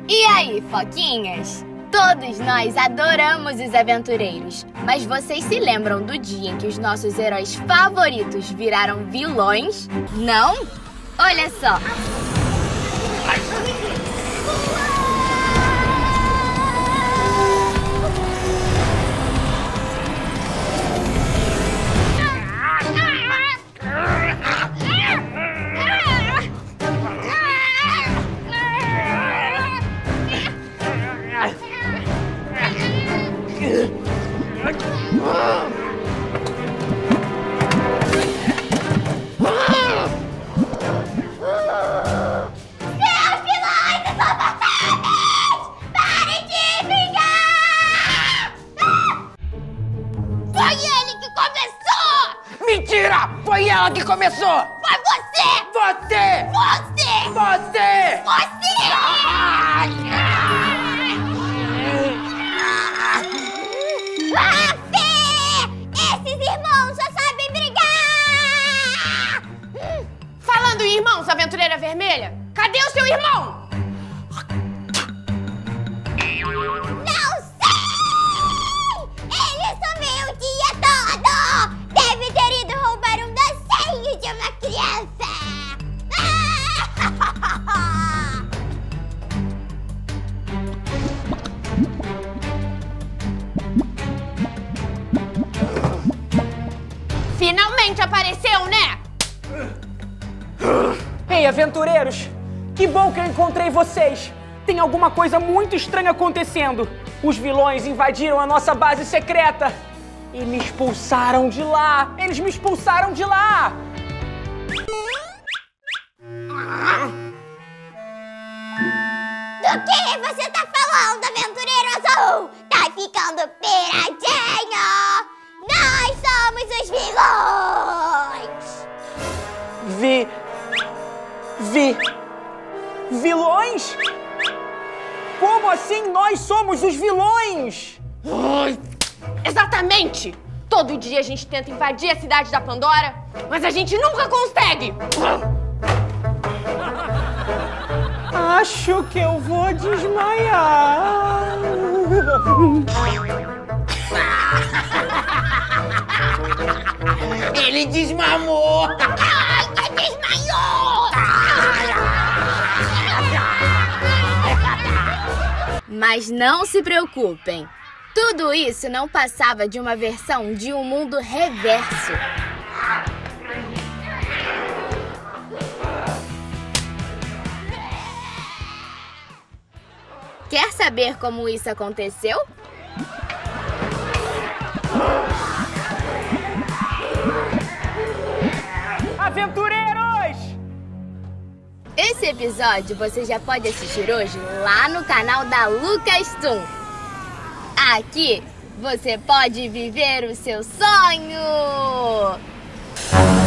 E aí, foquinhas? Todos nós adoramos os aventureiros, mas vocês se lembram do dia em que os nossos heróis favoritos viraram vilões? Não? Olha só! Foi ela que começou! Foi você! Você! Você! Você! Você! Ah, Fê! Esses irmãos só sabem brigar! Falando em irmãos, aventureira vermelha, cadê o seu irmão? Não sei! Ele sumiu o dia todo! Deve ter ido roubar um docinho de uma criança! Finalmente apareceu, né? Ei, aventureiros! Que bom que eu encontrei vocês! Tem alguma coisa muito estranha acontecendo! Os vilões invadiram a nossa base secreta! E me expulsaram de lá! Eles me expulsaram de lá! Do que você tá falando, aventureiro azul? Tá ficando piradinho! Nós somos os vilões! Vilões? Como assim nós somos os vilões? Exatamente! Todo dia a gente tenta invadir a cidade da Pandora, mas a gente nunca consegue! Acho que eu vou desmaiar. Ele desmamou! Ai, que desmaiou! Mas não se preocupem. Tudo isso não passava de uma versão de um mundo reverso. Quer saber como isso aconteceu? Aventureiros! Esse episódio você já pode assistir hoje lá no canal da Lucas Toon. Aqui você pode viver o seu sonho!